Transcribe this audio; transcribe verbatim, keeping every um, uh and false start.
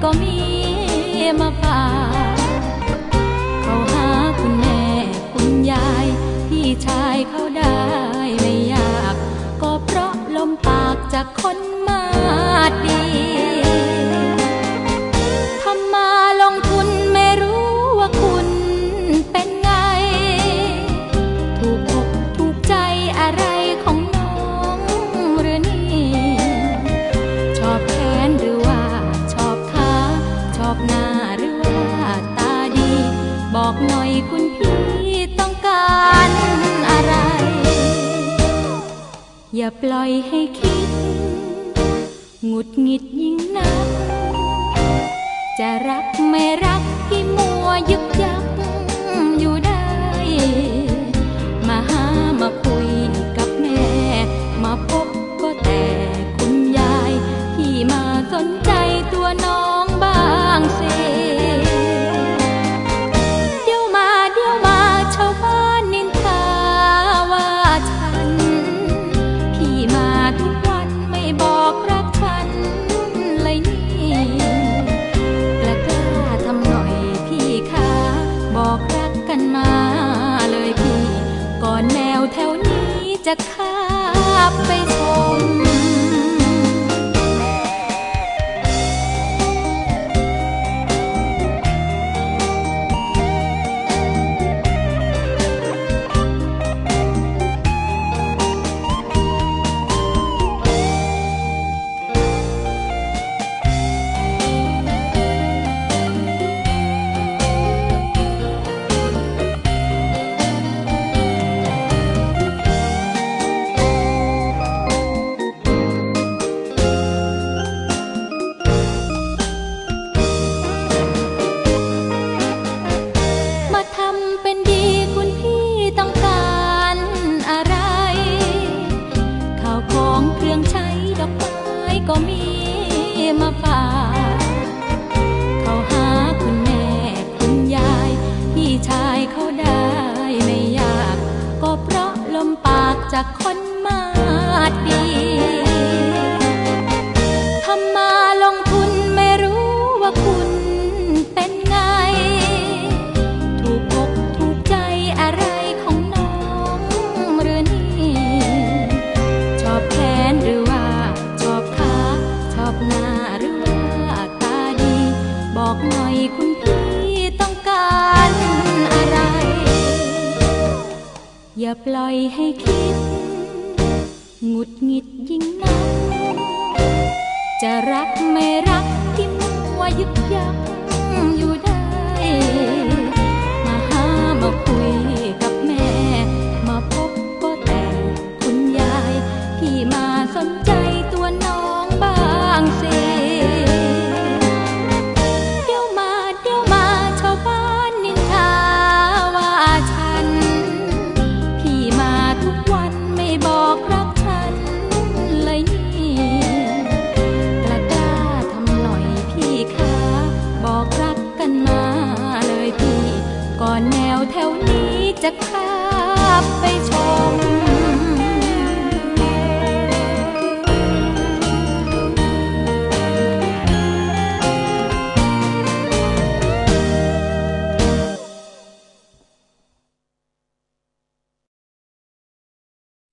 ก็มีมาฝากเขาหาคุณแม่คุณยายพี่ชายเขาได้ไม่ยากก็เพราะลมปากจากคนมาดีทำมาลงทุนไม่รู้ว่าคุณเป็นไงถูกอกถูกใจอะไรของน้องหรือนี่ชอบแขนหรือว่าชอบขาชอบหน้าหรือว่าตาดีบอกหน่อยคุณพี่ต้องการอะไรอย่าปล่อยให้คิดหงุดหงิดยิ่งนักจะรักไม่รักที่มัวยึกยักอยู่ได้มาหามาคุยกับแม่มาพบก็แต่คุณยายที่มาสนใจตัวน้องบ้างสิเดี๋ยวมาเดี๋ยวมาชาวบ้านนินทาว่าฉันพี่มาทุกวันไม่บอกรักฉันเลยนี่กล้ากล้าทำหน่อยพี่คะบอกรักกันมาเลยพี่ก่อนแมวแถวนี้จะข้าบไปชมก็มีมาฝากเขาหาคุณแม่คุณยายพี่ชายเขาได้ไม่ยากก็เพราะลมปากจากคนมาดีทำมาลงทุนไม่รู้ว่าคุณเป็นไงถูกอกถูกใจอะไรของน้องหรือนี่ชอบแขนหรือว่าชอบขาชอบหน้าหรือว่าตาดีบอกหน่อยคุณพี่ต้องการอะไรอย่าปล่อยให้คิดหงุดหงิดยิ่งนักจะรักไม่รักที่มัวยึกยักอยู่ได้มาหามาคุยกับแม่มาพบก็แต่คุณยายที่มาสนใจตัวน้องบ้างสิเดี๋ยวมาเดี๋ยวมาชาวบ้านนินทาว่าฉันพี่มาทุกวันไม่บอกรักฉันเลยนี่กล้ากล้าทำหน่อยพี่คะบอกรักกันมาเลยพี่ก่อนแนวแถวนี้จะฆ่า